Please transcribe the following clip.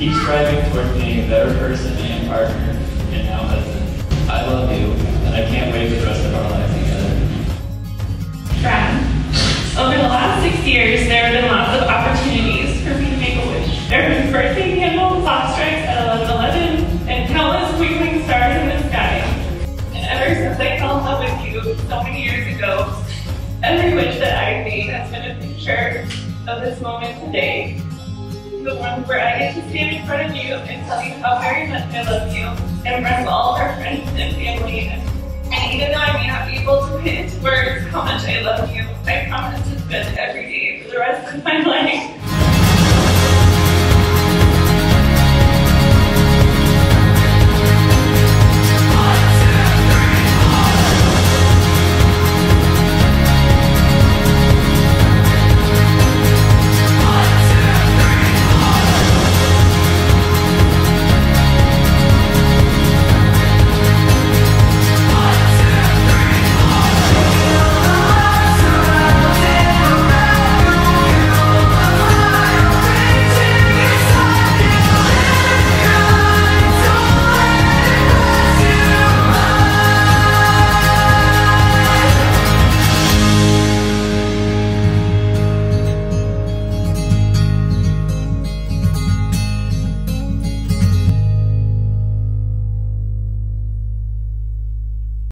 keep striving towards being a better person and partner and now husband. I love you, and I can't wait for the rest of our lives together. Brad, over the last 6 years, there have been lots of opportunities for me to make a wish. There have been birthday candles, clock strikes at 11:11, and countless twinkling stars in the sky. And ever since I fell in love with you so many years ago, every wish that I've made has been a picture of this moment today. The one where I get to stand in front of you and tell you how very much I love you in front of all of our friends and family. And even though I may not be able to put into words how much I love you, I promise to spend every day for the rest of my life